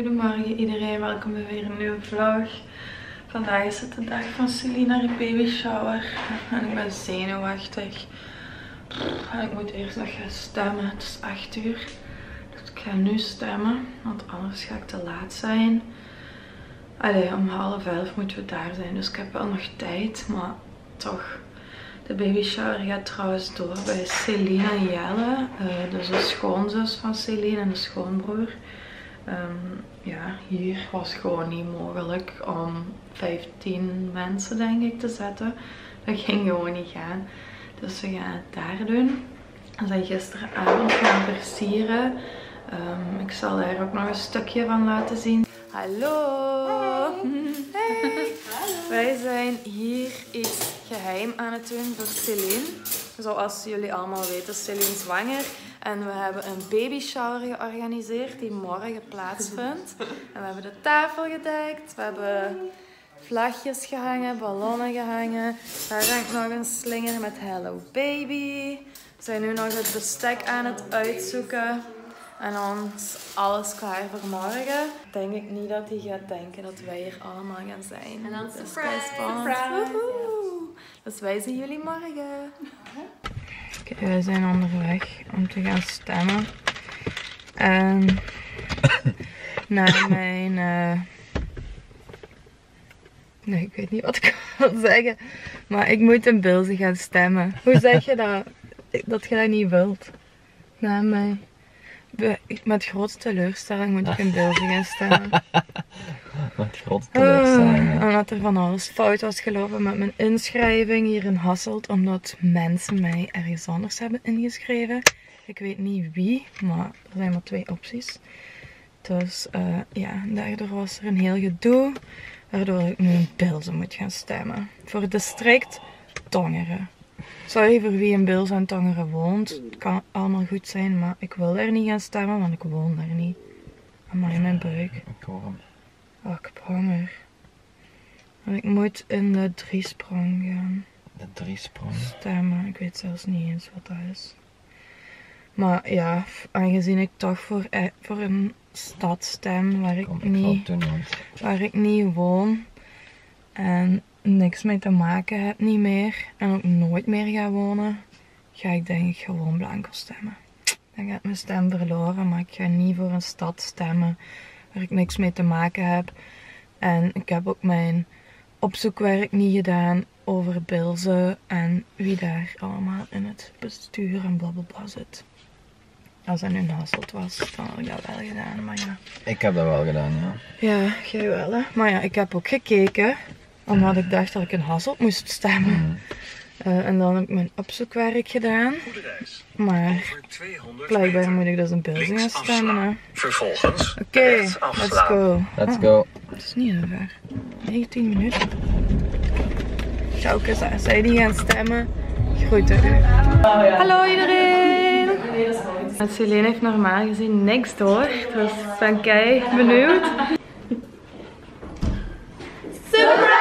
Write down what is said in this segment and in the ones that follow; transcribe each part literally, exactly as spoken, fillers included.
Goedemorgen iedereen, welkom bij weer een nieuwe vlog. Vandaag is het de dag van Selina, de baby shower. En ik ben zenuwachtig. En ik moet eerst nog gaan stemmen. Het is acht uur. Dus ik ga nu stemmen, want anders ga ik te laat zijn. Allee, om half elf moeten we daar zijn, dus ik heb wel nog tijd, maar toch. De baby shower gaat trouwens door bij Selina en Jelle, uh, dus de schoonzus van Selina en de schoonbroer. Um, ja, hier was gewoon niet mogelijk om vijftien mensen denk ik te zetten. Dat ging gewoon niet gaan. Dus we gaan het daar doen. We zijn gisteravond gaan versieren. Um, ik zal daar ook nog een stukje van laten zien. Hallo! Hey! Hallo. Wij zijn hier iets geheim aan het doen voor Celine. Zoals jullie allemaal weten is Celine zwanger. En we hebben een baby shower georganiseerd die morgen plaatsvindt. En we hebben de tafel gedekt. We hebben vlagjes gehangen, ballonnen gehangen. Daar hangt nog een slinger met Hello Baby. We zijn nu nog het bestek aan het uitzoeken. En dan is alles klaar voor morgen. Denk ik niet dat hij gaat denken dat wij hier allemaal gaan zijn. En dan dus surprise! surprise. Dus wij zien jullie morgen. Okay, wij zijn onderweg om te gaan stemmen. En naar mijn... Uh... Nee, ik weet niet wat ik wil zeggen. Maar ik moet in Bilze gaan stemmen. Hoe zeg je dat? Dat je dat niet wilt? Naar mij. Met grootste teleurstelling moet ik in Bilze gaan stemmen. Met grootste teleurstelling, ja. Uh, omdat er van alles fout was gelopen met mijn inschrijving hier in Hasselt. Omdat mensen mij ergens anders hebben ingeschreven. Ik weet niet wie, maar er zijn maar twee opties. Dus uh, ja, daardoor was er een heel gedoe. Waardoor ik nu in Bilze moet gaan stemmen. Voor het district Tongeren. Sorry voor wie in Bilze en Tongeren woont. Het kan allemaal goed zijn, maar ik wil daar niet gaan stemmen, want ik woon daar niet. Amai, mijn buik. Ik hoor hem. Oh, ik heb honger. En ik moet in de driesprong gaan. De driesprong? Stemmen. Ik weet zelfs niet eens wat dat is. Maar ja, aangezien ik toch voor, voor een stad stem waar ik, Kom, ik niet, doen, waar ik niet woon. En niks mee te maken heb, niet meer. En ook nooit meer ga wonen. Ga ik denk ik gewoon blanco stemmen. Dan gaat mijn stem verloren, maar ik ga niet voor een stad stemmen waar ik niks mee te maken heb. En ik heb ook mijn opzoekwerk niet gedaan over Bilze en wie daar allemaal in het bestuur en blablabla zit. Als dat nu in Hasselt was, dan had ik dat wel gedaan, maar ja. Ik heb dat wel gedaan, ja. Ja, jij wel hè. Maar ja, ik heb ook gekeken, omdat ik dacht dat ik in Hasselt moest stemmen. Mm. Uh, en dan heb ik mijn opzoekwerk gedaan. Maar blijkbaar moet ik dus in Bilze gaan stemmen. Hè. Vervolgens. Oké, okay, let's go. Let's go. Oh, het is niet zo ver. negentien minuten. Tjaukes, als zij die gaan stemmen, groeten u. Hallo iedereen! Celine heeft normaal gezien niks door, dus ik ben kei benieuwd. Surprise!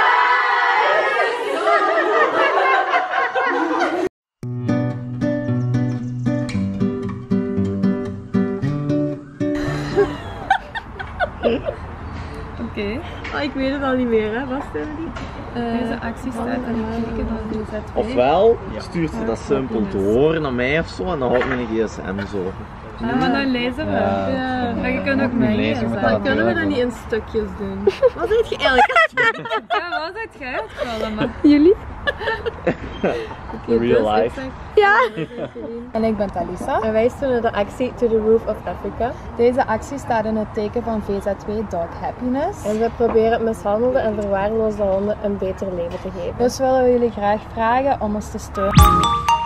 Oké. Okay. Oh, ik weet het al niet meer, hè. Wat stemmen die? Uh, Deze actie staat aan het teken van V Z twee. Ofwel stuurt ze dat simpel door naar mij of zo en dan houdt mijn G S M zo. Ah, maar dan lezen we. Ja. Ja. Maar je kunt ook meelezen. Dan kunnen we dat niet in stukjes doen. Wat weet je eigenlijk? Ja, wat weet jij uitgevallen? Jullie? Okay, real dus life. Ja! En ik ben Talisa. En wij steunen de actie To The Roof of Africa. Deze actie staat in het teken van V Z twee Dog Happiness. En we proberen mishandelde en verwaarloosde honden een beter leven te geven. Dus willen we jullie graag vragen om ons te steunen.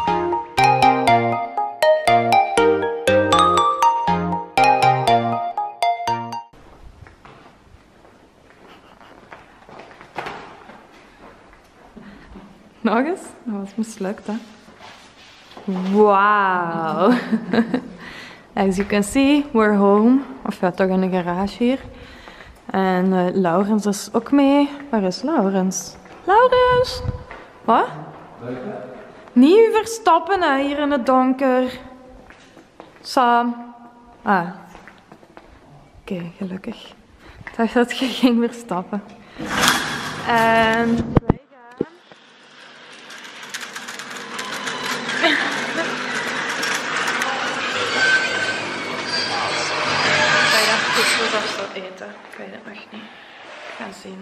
Nog eens? Dat was mislukt, hè. Wauw. As you can see, we're home. Of ja, toch in de garage hier. En uh, Laurens is ook mee. Waar is Laurens? Laurens! Wat? Niet u verstoppen, hè, hier in het donker. Sam. Ah. Oké, okay, gelukkig. Ik dacht dat je ging weer stappen. En wij gaan... Ga je dan goed of zo eten? Ik weet het nog niet. Ik ga zien.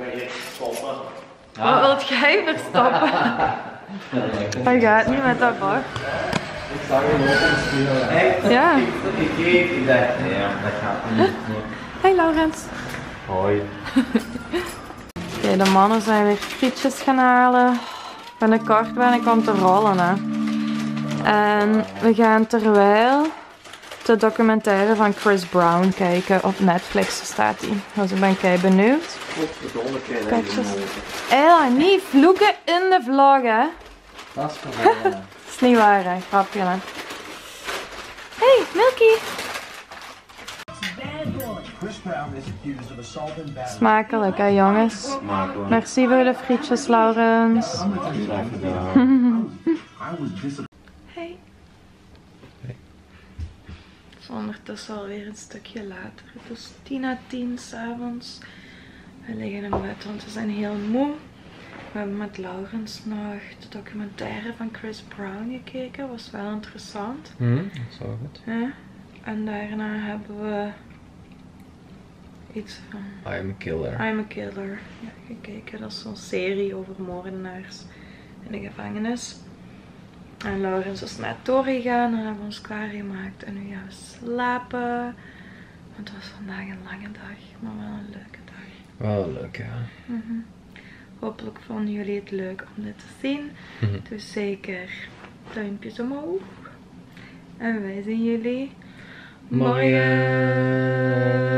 Wat wilt jij verstoppen? Hij gaat niet met dat bord. Ik zag hem ook aan sturen. Echt? Ja. Ik keek, ik dacht, nee, dat gaat niet. Hey Laurens. Hoi. Oké, okay, de mannen zijn weer frietjes gaan halen. Binnenkort ben ik om te rollen. Hè. En we gaan terwijl de documentaire van Chris Brown kijken. Op Netflix staat die. Dus ik ben kei benieuwd. Kijk eens. Ella, niet vloeken in de vlog, hè. Dat is vervelend. Dat is niet waar, hè. Grapje, hè. Hey, Milky. Smakelijk, hè, jongens. Merci voor de frietjes, Laurens. Hey. Het is ondertussen alweer een stukje later. Het is tien à tien 's avonds. We liggen in bed, want we zijn heel moe. We hebben met Laurens nog de documentaire van Chris Brown gekeken. Was wel interessant. Hmm, dat is wel goed. Ja. En daarna hebben we iets van I'm a killer. I'm a Killer ja, gekeken. Dat is zo'n serie over moordenaars in de gevangenis. En Laurens is net doorgegaan en hebben we ons klaargemaakt. En nu gaan we slapen. Want het was vandaag een lange dag, maar wel een leuke dag. Wel leuk, ja. Mm-hmm. Hopelijk vonden jullie het leuk om dit te zien. Mm-hmm. Dus zeker duimpjes omhoog. En wij zien jullie morgen. morgen.